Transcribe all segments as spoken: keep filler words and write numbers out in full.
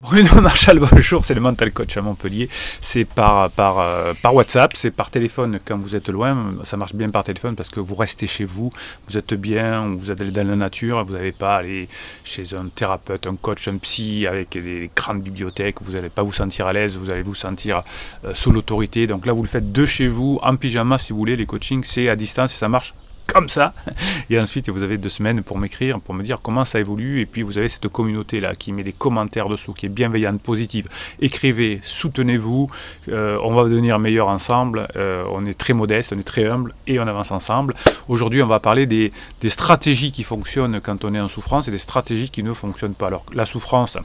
Bruno Marchal, bonjour, c'est le Mental Coach à Montpellier. C'est par, par, euh, par WhatsApp, c'est par téléphone quand vous êtes loin. Ça marche bien par téléphone parce que vous restez chez vous, vous êtes bien, vous êtes dans la nature, vous n'allez pas aller chez un thérapeute, un coach, un psy avec des grandes bibliothèques, vous n'allez pas vous sentir à l'aise, vous allez vous sentir euh, sous l'autorité. Donc là, vous le faites de chez vous, en pyjama si vous voulez. Les coachings, c'est à distance et ça marche comme ça, et ensuite vous avez deux semaines pour m'écrire, pour me dire comment ça évolue, et puis vous avez cette communauté là qui met des commentaires dessous, qui est bienveillante, positive. Écrivez, soutenez-vous, euh, on va devenir meilleurs ensemble, euh, on est très modeste, on est très humble, et on avance ensemble. Aujourd'hui on va parler des, des stratégies qui fonctionnent quand on est en souffrance, et des stratégies qui ne fonctionnent pas. Alors la souffrance,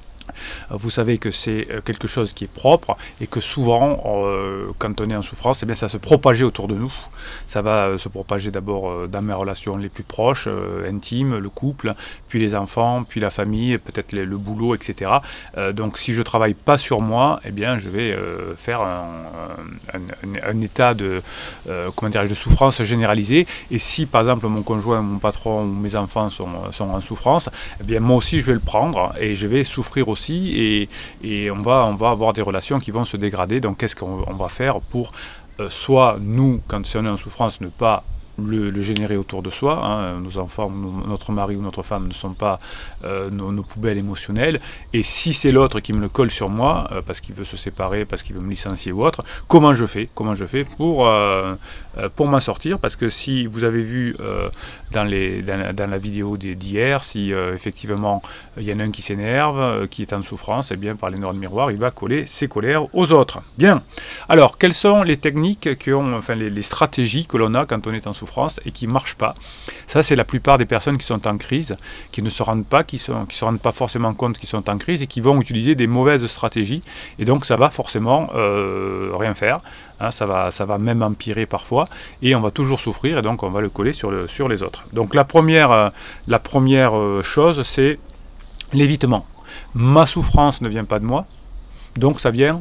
vous savez que c'est quelque chose qui est propre et que souvent, euh, quand on est en souffrance, eh bien, ça se propager autour de nous. Ça va se propager d'abord euh, dans mes relations les plus proches, euh, intimes, le couple, puis les enfants, puis la famille, peut-être le, le boulot, et cetera. Euh, donc si je ne travaille pas sur moi, eh bien, je vais euh, faire un, un, un, un état de, euh, comment dirais-je, de souffrance généralisée. Et si, par exemple, mon conjoint, mon patron ou mes enfants sont, sont en souffrance, eh bien, moi aussi, je vais le prendre et je vais souffrir aussi. Et, et on, va, on va avoir des relations qui vont se dégrader. Donc qu'est-ce qu'on va faire pour euh, soit nous, quand si on est en souffrance, ne pas Le, le générer autour de soi, hein. Nos enfants, nos, notre mari ou notre femme ne sont pas euh, nos, nos poubelles émotionnelles, et si c'est l'autre qui me le colle sur moi, euh, parce qu'il veut se séparer, parce qu'il veut me licencier ou autre, comment je fais comment je fais pour, euh, pour m'en sortir? Parce que si vous avez vu euh, dans, les, dans, dans la vidéo d'hier, si euh, effectivement il y en a un qui s'énerve, euh, qui est en souffrance, et eh bien par les neurones miroirs, il va coller ses colères aux autres. Bien. Alors, quelles sont les techniques, qui ont, enfin les, les stratégies que l'on a quand on est en souffrance et qui ne marchent pas? Ça, c'est la plupart des personnes qui sont en crise, qui ne se rendent pas, qui ne se rendent pas forcément compte qu'ils sont en crise et qui vont utiliser des mauvaises stratégies. Et donc, ça va forcément euh, rien faire. Hein, ça va, ça va même empirer parfois. Et on va toujours souffrir et donc on va le coller sur, le, sur les autres. Donc, la première, euh, la première chose, c'est l'évitement. Ma souffrance ne vient pas de moi, donc ça vient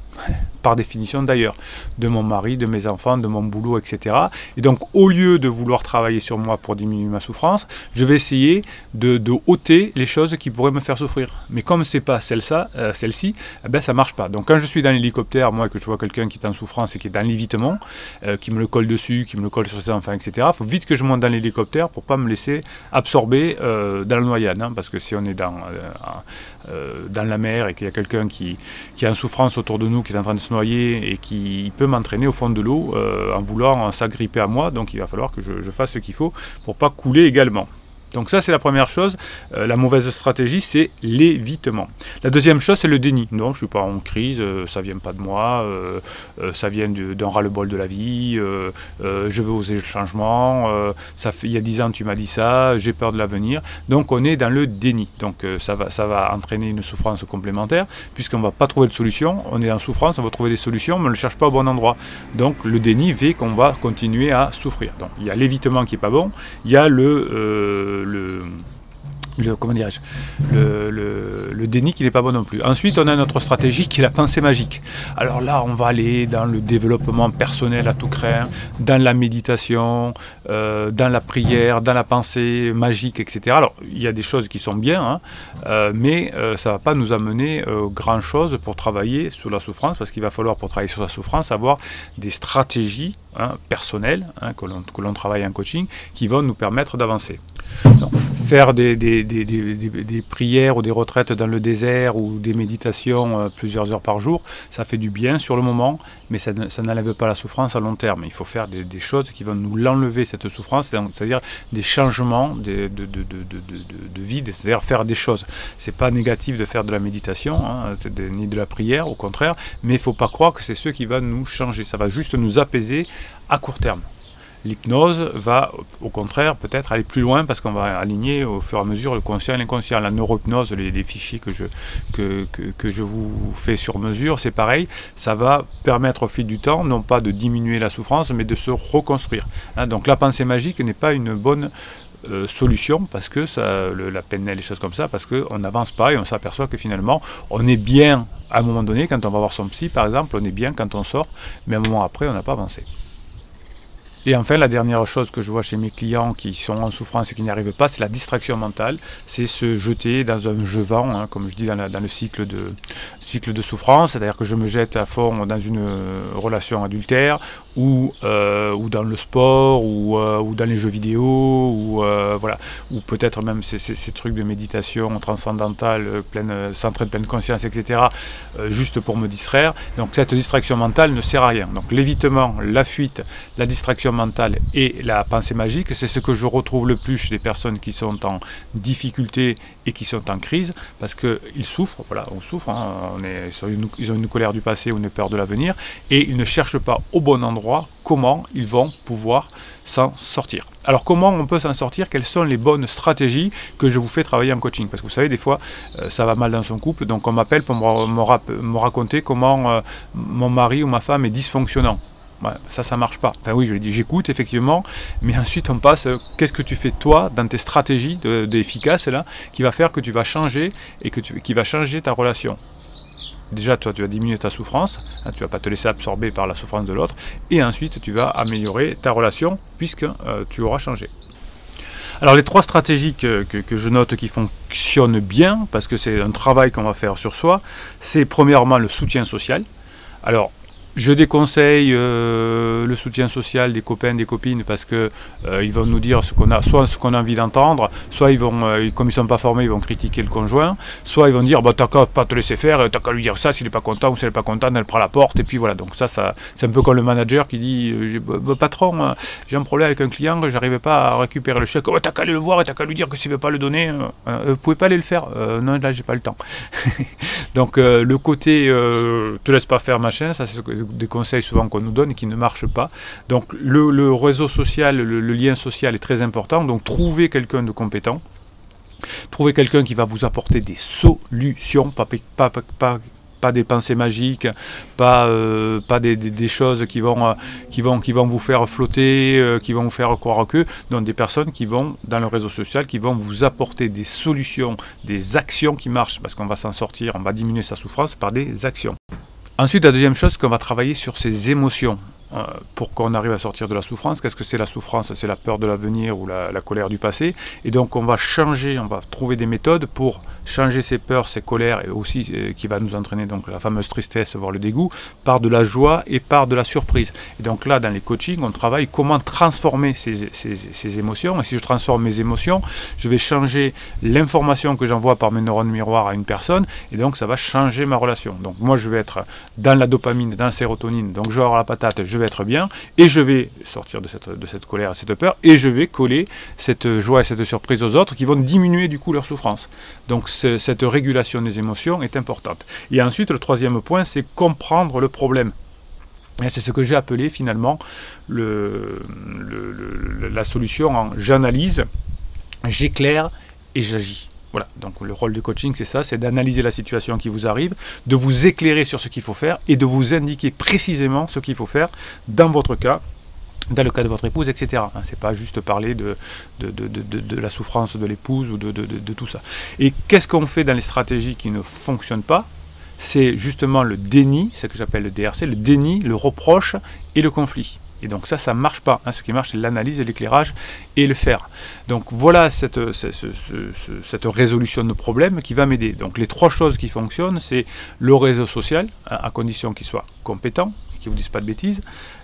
par définition d'ailleurs, de mon mari, de mes enfants, de mon boulot, et cetera. Et donc, au lieu de vouloir travailler sur moi pour diminuer ma souffrance, je vais essayer de, de ôter les choses qui pourraient me faire souffrir. Mais comme c'est pas celle-ci, euh, celle-ci, eh ben, ça marche pas. Donc, quand je suis dans l'hélicoptère, moi, que je vois quelqu'un qui est en souffrance et qui est dans l'évitement, euh, qui me le colle dessus, qui me le colle sur ses enfants, et cetera, il faut vite que je monte dans l'hélicoptère pour pas me laisser absorber euh, dans la noyade. Hein, parce que si on est dans, euh, euh, dans la mer et qu'il y a quelqu'un qui, qui est en souffrance autour de nous, qui est en train de se noyer et qui peut m'entraîner au fond de l'eau euh, en voulant s'agripper à moi, donc il va falloir que je, je fasse ce qu'il faut pour pas couler également. Donc ça, c'est la première chose. Euh, la mauvaise stratégie, c'est l'évitement. La deuxième chose, c'est le déni. Non, je ne suis pas en crise, euh, ça ne vient pas de moi, euh, euh, ça vient d'un ras-le-bol de la vie, euh, euh, je veux oser le changement, euh, ça fait, il y a dix ans, tu m'as dit ça, j'ai peur de l'avenir. Donc on est dans le déni. Donc euh, ça, va, ça va entraîner une souffrance complémentaire, puisqu'on ne va pas trouver de solution. On est en souffrance, on va trouver des solutions, mais on ne le cherche pas au bon endroit. Donc le déni fait qu'on va continuer à souffrir. Donc il y a l'évitement qui n'est pas bon, il y a le... Euh, Le, le, comment dirais-je, le, le, le déni qui n'est pas bon non plus. Ensuite, on a notre stratégie qui est la pensée magique. Alors là, on va aller dans le développement personnel à tout craint, dans la méditation, euh, dans la prière, dans la pensée magique, et cetera. Alors, il y a des choses qui sont bien, hein, euh, mais euh, ça ne va pas nous amener euh, grand-chose pour travailler sur la souffrance, parce qu'il va falloir, pour travailler sur la souffrance, avoir des stratégies hein, personnelles, hein, que l'on que l'on travaille en coaching, qui vont nous permettre d'avancer. Donc, faire des, des, des, des, des, des prières ou des retraites dans le désert ou des méditations euh, plusieurs heures par jour, ça fait du bien sur le moment, mais ça, ça n'enlève pas la souffrance à long terme. Il faut faire des, des choses qui vont nous l'enlever, cette souffrance, c'est-à-dire des changements de, de, de, de, de, de, de vie, c'est-à-dire faire des choses. C'est pas négatif de faire de la méditation, hein, de, ni de la prière, au contraire, mais il ne faut pas croire que c'est ce qui va nous changer. Ça va juste nous apaiser à court terme. L'hypnose va, au contraire, peut-être aller plus loin parce qu'on va aligner au fur et à mesure le conscient et l'inconscient. La neurohypnose, les, les fichiers que je, que, que, que je vous fais sur mesure, c'est pareil. Ça va permettre au fil du temps, non pas de diminuer la souffrance, mais de se reconstruire. Hein, donc la pensée magique n'est pas une bonne euh, solution parce que ça, le, la P N L, les choses comme ça, parce qu'on n'avance pas et on s'aperçoit que finalement, on est bien à un moment donné, quand on va voir son psy, par exemple, on est bien quand on sort, mais un moment après, on n'a pas avancé. Et enfin, la dernière chose que je vois chez mes clients qui sont en souffrance et qui n'y arrivent pas, c'est la distraction mentale. C'est se jeter dans un je-vends, hein, comme je dis dans, la, dans le cycle de, cycle de souffrance, c'est-à-dire que je me jette à fond dans une relation adultère, ou, euh, ou dans le sport, ou, euh, ou dans les jeux vidéo, ou, euh, voilà, ou peut-être même ces, ces, ces trucs de méditation transcendantale, pleine, centrée de pleine conscience, et cetera, euh, juste pour me distraire. Donc cette distraction mentale ne sert à rien. Donc l'évitement, la fuite, la distraction mentale et la pensée magique, c'est ce que je retrouve le plus chez les personnes qui sont en difficulté et qui sont en crise, parce qu'ils souffrent, voilà, on souffre, hein, on est, ils ont une colère du passé ou une peur de l'avenir, et ils ne cherchent pas au bon endroit comment ils vont pouvoir s'en sortir. Alors comment on peut s'en sortir? Quelles sont les bonnes stratégies que je vous fais travailler en coaching? Parce que vous savez, des fois, euh, ça va mal dans son couple, donc on m'appelle pour me, me, me raconter comment euh, mon mari ou ma femme est dysfonctionnant. Ouais, ça, ça marche pas. Enfin oui, je l'ai dit, j'écoute effectivement, mais ensuite on passe, euh, qu'est-ce que tu fais toi dans tes stratégies d'efficace là, qui va faire que tu vas changer et que tu, qui va changer ta relation. Déjà, toi, tu vas diminuer ta souffrance, hein, tu ne vas pas te laisser absorber par la souffrance de l'autre, et ensuite tu vas améliorer ta relation puisque euh, tu auras changé. Alors les trois stratégies que, que, que je note qui fonctionnent bien, parce que c'est un travail qu'on va faire sur soi, c'est premièrement le soutien social. Alors, je déconseille euh, le soutien social des copains, des copines, parce que euh, ils vont nous dire ce qu'on a, soit ce qu'on a envie d'entendre, soit ils vont, euh, comme ils ne sont pas formés, ils vont critiquer le conjoint, soit ils vont dire bah, t'as qu'à pas te laisser faire, t'as qu'à lui dire ça, s'il n'est pas content ou si elle n'est pas contente, elle prend la porte, et puis voilà. Donc ça, ça c'est un peu comme le manager qui dit euh, bah, patron, j'ai un problème avec un client, j'arrivais pas à récupérer le chèque, oh, t'as qu'à aller le voir et t'as qu'à lui dire que s'il ne veut pas le donner, euh, vous pouvez pas aller le faire, euh, non là j'ai pas le temps. Donc euh, le côté euh, te laisse pas faire machin, ça c'est des conseils souvent qu'on nous donne et qui ne marchent pas. Donc le, le réseau social, le, le lien social est très important, donc trouvez quelqu'un de compétent, trouvez quelqu'un qui va vous apporter des solutions, pas, pas, pas, pas pas des pensées magiques, pas, euh, pas des, des, des choses qui vont, euh, qui, vont, qui vont vous faire flotter, euh, qui vont vous faire croire que, donc des personnes qui vont, dans le réseau social, qui vont vous apporter des solutions, des actions qui marchent, parce qu'on va s'en sortir, on va diminuer sa souffrance par des actions. Ensuite, la deuxième chose, c'est qu'on va travailler sur ses émotions. Pour qu'on arrive à sortir de la souffrance. Qu'est-ce que c'est la souffrance? C'est la peur de l'avenir ou la, la colère du passé. Et donc on va changer, on va trouver des méthodes pour changer ces peurs, ces colères, et aussi euh, qui va nous entraîner donc la fameuse tristesse, voire le dégoût, par de la joie et par de la surprise. Et donc là, dans les coachings, on travaille comment transformer ces, ces, ces émotions. Et si je transforme mes émotions, je vais changer l'information que j'envoie par mes neurones miroirs à une personne, et donc ça va changer ma relation. Donc moi, je vais être dans la dopamine, dans la sérotonine, donc je vais avoir la patate, je vais être bien, et je vais sortir de cette, de cette colère, cette peur, et je vais coller cette joie et cette surprise aux autres qui vont diminuer du coup leur souffrance. Donc ce, cette régulation des émotions est importante. Et ensuite, le troisième point, c'est comprendre le problème. Et c'est ce que j'ai appelé finalement le, le, le, la solution en j'analyse, j'éclaire et j'agis. Voilà, donc le rôle du coaching, c'est ça, c'est d'analyser la situation qui vous arrive, de vous éclairer sur ce qu'il faut faire et de vous indiquer précisément ce qu'il faut faire dans votre cas, dans le cas de votre épouse, et cetera. Hein, c'est pas juste parler de, de, de, de, de la souffrance de l'épouse ou de, de, de, de tout ça. Et qu'est-ce qu'on fait dans les stratégies qui ne fonctionnent pas? C'est justement le déni, ce que j'appelle le D R C, le déni, le reproche et le conflit. Et donc ça, ça ne marche pas. Hein. Ce qui marche, c'est l'analyse, l'éclairage et le faire. Donc voilà cette, cette, cette, cette résolution de problème qui va m'aider. Donc les trois choses qui fonctionnent, c'est le réseau social, à condition qu'il soit compétent, et qu'il ne vous dise pas de bêtises,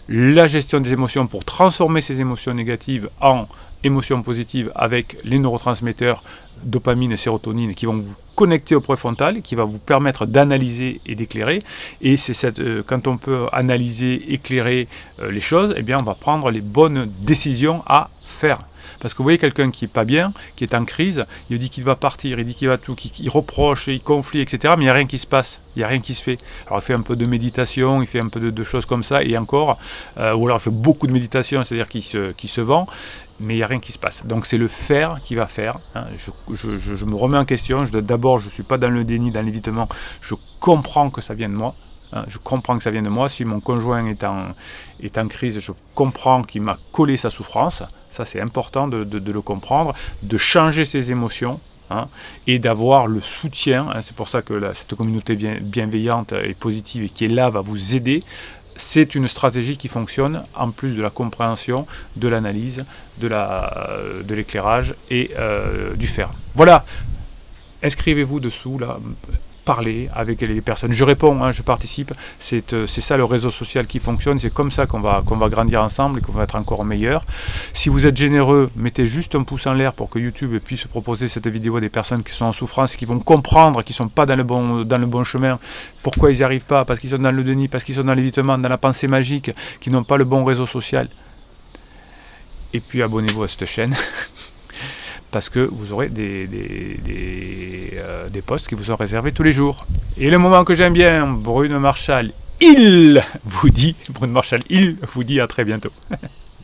la gestion des émotions pour transformer ces émotions négatives en émotions positives avec les neurotransmetteurs dopamine et sérotonine qui vont vous connecter au préfrontal, qui va vous permettre d'analyser et d'éclairer. Et c'est cette, euh, quand on peut analyser, éclairer euh, les choses, eh bien on va prendre les bonnes décisions à faire. Parce que vous voyez quelqu'un qui n'est pas bien, qui est en crise, il dit qu'il va partir, il dit qu'il va tout, qu'il reproche, il conflit, et cetera. Mais il n'y a rien qui se passe, il n'y a rien qui se fait. Alors il fait un peu de méditation, il fait un peu de, de choses comme ça, et encore, euh, ou alors il fait beaucoup de méditation, c'est-à-dire qu'il se, qu'il se vend, mais il n'y a rien qui se passe. Donc c'est le faire qui va faire. Hein. Je, je, je, je me remets en question, d'abord je ne suis pas dans le déni, dans l'évitement, je comprends que ça vient de moi. Je comprends que ça vient de moi. Si mon conjoint est en, est en crise, je comprends qu'il m'a collé sa souffrance. Ça, c'est important de, de, de le comprendre, de changer ses émotions, hein, et d'avoir le soutien. Hein, c'est pour ça que là, cette communauté bienveillante et positive qui est là va vous aider. c'est une stratégie qui fonctionne, en plus de la compréhension, de l'analyse, de la, de l'éclairage et euh, du faire. Voilà, inscrivez-vous dessous, là, parler avec les personnes. Je réponds, hein, je participe, c'est euh, ça le réseau social qui fonctionne, c'est comme ça qu'on va, qu'on va grandir ensemble et qu'on va être encore meilleur. Si vous êtes généreux, mettez juste un pouce en l'air pour que YouTube puisse proposer cette vidéo à des personnes qui sont en souffrance, qui vont comprendre qu'ils ne sont pas dans le, bon, dans le bon chemin, pourquoi ils n'y arrivent pas, parce qu'ils sont dans le déni, parce qu'ils sont dans l'évitement, dans la pensée magique, qui n'ont pas le bon réseau social. Et puis abonnez-vous à cette chaîne. Parce que vous aurez des, des, des, euh, des posts qui vous sont réservés tous les jours. Et le moment que j'aime bien, Bruno Marchal, il vous dit, Bruno Marchal, il vous dit à très bientôt.